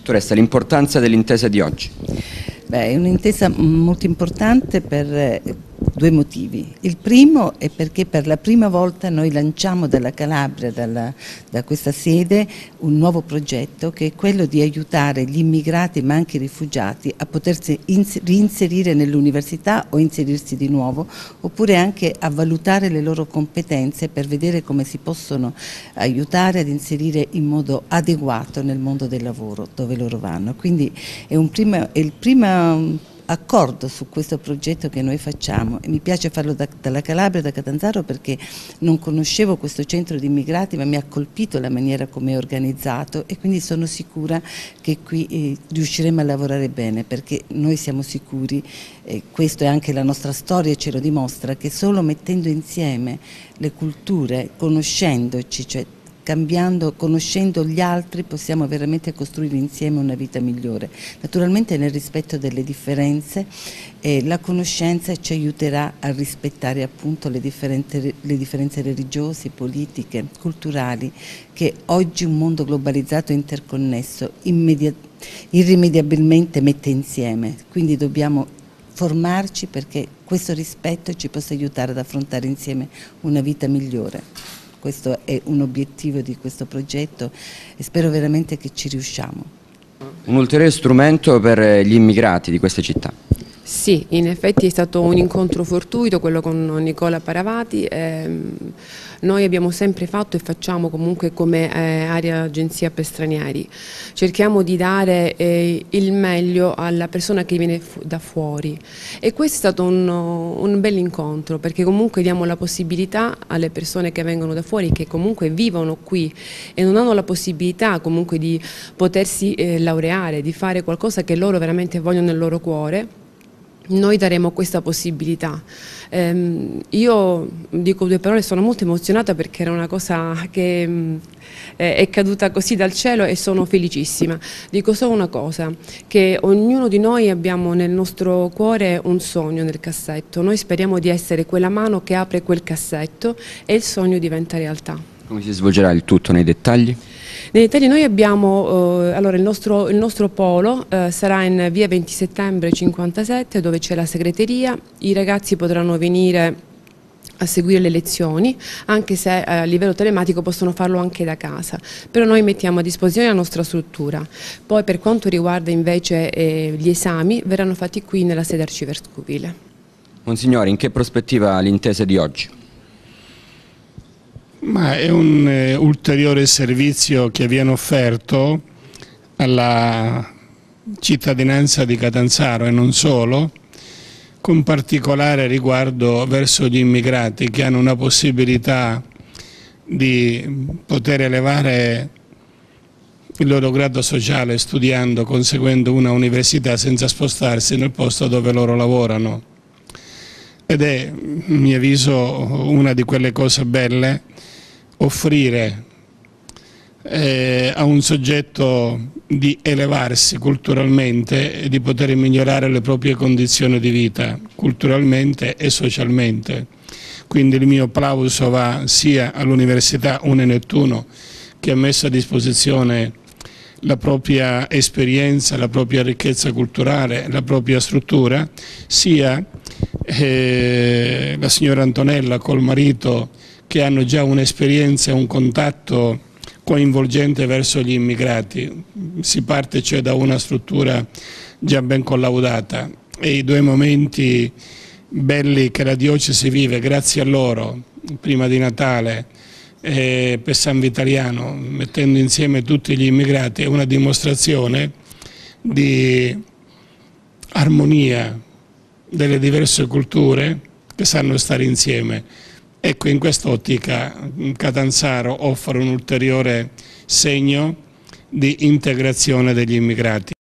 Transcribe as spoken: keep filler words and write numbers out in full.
Dottoressa, l'importanza dell'intesa di oggi? Beh, è un'intesa molto importante per due motivi. Il primo è perché per la prima volta noi lanciamo dalla Calabria, dalla, da questa sede, un nuovo progetto che è quello di aiutare gli immigrati ma anche i rifugiati a potersi reinserire nell'università o inserirsi di nuovo, oppure anche a valutare le loro competenze per vedere come si possono aiutare ad inserire in modo adeguato nel mondo del lavoro dove loro vanno. Quindi è, un prima, è il primo accordo su questo progetto che noi facciamo e mi piace farlo da, dalla Calabria, da Catanzaro, perché non conoscevo questo centro di immigrati ma mi ha colpito la maniera come è organizzato e quindi sono sicura che qui eh, riusciremo a lavorare bene, perché noi siamo sicuri, eh, questo è anche la nostra storia e ce lo dimostra, che solo mettendo insieme le culture, conoscendoci, cioè cambiando, conoscendo gli altri, possiamo veramente costruire insieme una vita migliore. Naturalmente nel rispetto delle differenze, e la conoscenza ci aiuterà a rispettare appunto le, le differenze religiose, politiche, culturali, che oggi un mondo globalizzato e interconnesso irrimediabilmente mette insieme. Quindi dobbiamo formarci perché questo rispetto ci possa aiutare ad affrontare insieme una vita migliore. Questo è un obiettivo di questo progetto e spero veramente che ci riusciamo. Un ulteriore strumento per gli immigrati di queste città. Sì, in effetti è stato un incontro fortuito quello con Nicola Paravati. Ehm, noi abbiamo sempre fatto e facciamo comunque come eh, area agenzia per stranieri. Cerchiamo di dare eh, il meglio alla persona che viene fu da fuori e questo è stato un, un bel incontro, perché comunque diamo la possibilità alle persone che vengono da fuori, che comunque vivono qui e non hanno la possibilità comunque di potersi eh, laureare, di fare qualcosa che loro veramente vogliono nel loro cuore. Noi daremo questa possibilità. Eh, io dico due parole, sono molto emozionata perché era una cosa che eh, è caduta così dal cielo e sono felicissima. Dico solo una cosa, che ognuno di noi abbiamo nel nostro cuore un sogno nel cassetto. Noi speriamo di essere quella mano che apre quel cassetto e il sogno diventa realtà. Come si svolgerà il tutto nei dettagli? Nei dettagli noi abbiamo, eh, allora il nostro, il nostro polo eh, sarà in via venti settembre cinquantasette, dove c'è la segreteria. I ragazzi potranno venire a seguire le lezioni, anche se eh, a livello telematico possono farlo anche da casa, però noi mettiamo a disposizione la nostra struttura. Poi per quanto riguarda invece eh, gli esami, verranno fatti qui nella sede arcivescovile. Monsignore, in che prospettiva l'intesa di oggi? Ma è un eh, ulteriore servizio che viene offerto alla cittadinanza di Catanzaro e non solo, con particolare riguardo verso gli immigrati che hanno una possibilità di poter elevare il loro grado sociale studiando, conseguendo una università senza spostarsi nel posto dove loro lavorano. Ed è, a mio avviso, una di quelle cose belle, offrire eh, a un soggetto di elevarsi culturalmente e di poter migliorare le proprie condizioni di vita, culturalmente e socialmente. Quindi il mio applauso va sia all'Università Une Nettuno, che ha messo a disposizione la propria esperienza, la propria ricchezza culturale, la propria struttura, sia eh, la signora Antonella col marito, che hanno già un'esperienza e un contatto coinvolgente verso gli immigrati. Si parte cioè da una struttura già ben collaudata e i due momenti belli che la diocesi vive grazie a loro, prima di Natale e per San Vitaliano, mettendo insieme tutti gli immigrati, è una dimostrazione di armonia delle diverse culture che sanno stare insieme. Ecco, in quest'ottica Catanzaro offre un ulteriore segno di integrazione degli immigrati.